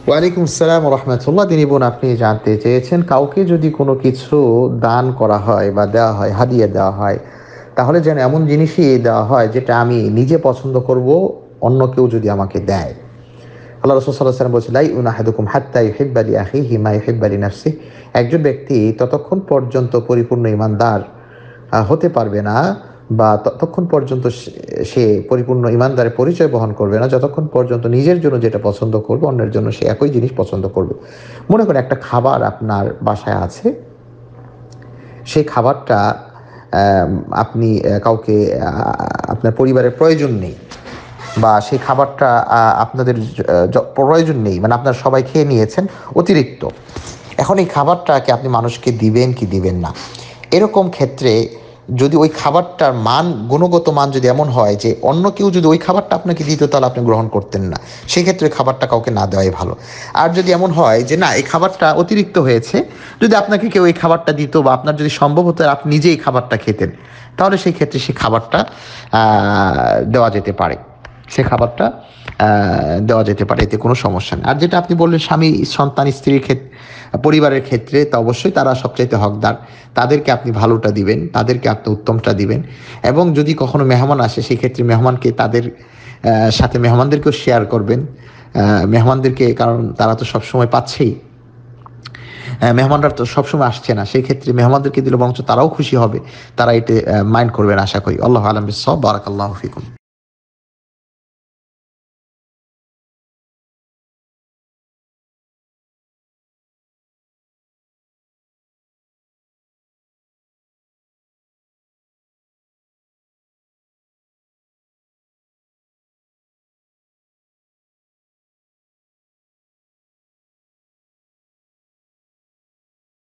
ওয়ালাইকুম আসসালাম রহমতুল্লাহ। তিনি বোন, আপনি জানতে চেয়েছেন কাউকে যদি কোনো কিছু দান করা হয় বা দেওয়া হয়, হাদিয়া দেওয়া হয়, তাহলে যেন এমন জিনিসই দেওয়া হয় যেটা আমি নিজে পছন্দ করব, অন্য কেউ যদি আমাকে দেয়। আল্লাহ রাসূল সাল্লাল্লাহু আলাইহি ওয়াসাল্লাম বলেছেন, লা ইউমিনু আহাদুকুম হাত্তা ইউহিব্বা লিআখিহি মা ইউহিব্বা লিনাফসিহি। একজন ব্যক্তি ততক্ষণ পর্যন্ত পরিপূর্ণ ঈমানদার হতে পারবে না, বা ততক্ষণ পর্যন্ত সে পরিপূর্ণ ঈমানদারের পরিচয় বহন করবে না, যতক্ষণ পর্যন্ত নিজের জন্য যেটা পছন্দ করবে অন্যের জন্য সে একই জিনিস পছন্দ করবে। মনে করেন একটা খাবার আপনার বাসায় আছে, সেই খাবারটা আপনি কাউকে, আপনার পরিবারের প্রয়োজন নেই, বা সেই খাবারটা আপনাদের প্রয়োজন নেই, মানে আপনারা সবাই খেয়ে নিয়েছেন অতিরিক্ত। এখন এই খাবারটাকে আপনি মানুষকে দিবেন কি দিবেন না, এরকম ক্ষেত্রে যদি ওই খাবারটার মান, গুণগত মান যদি এমন হয় যে অন্য কেউ যদি ওই খাবারটা আপনাকে দিত তাহলে আপনি গ্রহণ করতেন না, সেক্ষেত্রে খাবারটা কাউকে না দেওয়াই ভালো। আর যদি এমন হয় যে না, এই খাবারটা অতিরিক্ত হয়েছে, যদি আপনাকে কেউ এই খাবারটা দিত বা আপনার যদি সম্ভব হতো আপনি নিজে এই খাবারটা খেতেন, তাহলে সেই ক্ষেত্রে সেই খাবারটা দেওয়া যেতে পারে। সে খাবারটা দেওয়া যেতে পারে, এতে কোনো সমস্যা নেই। আর যেটা আপনি বললেন স্বামী, সন্তান, স্ত্রীর ক্ষেত্রে, পরিবারের ক্ষেত্রে, তা অবশ্যই তারা সবচাইতে হকদার। তাদেরকে আপনি ভালোটা দিবেন, তাদেরকে আপনি উত্তমটা দিবেন। এবং যদি কখনো মেহমান আসে, সেই ক্ষেত্রে মেহমানকে তাদের সাথে মেহমানদেরকেও শেয়ার করবেন। মেহমানদেরকে, কারণ তারা তো সবসময় পাচ্ছেই, মেহমানরা তো সবসময় আসছে না, সেই ক্ষেত্রে মেহমানদেরকে দিলে বরঞ্চ তারাও খুশি হবে, তারা এতে মাইন্ড করবেন আশা করি। আল্লাহু আ'লাম বিস-সাওয়াব। বারাকাল্লাহু ফিকুম।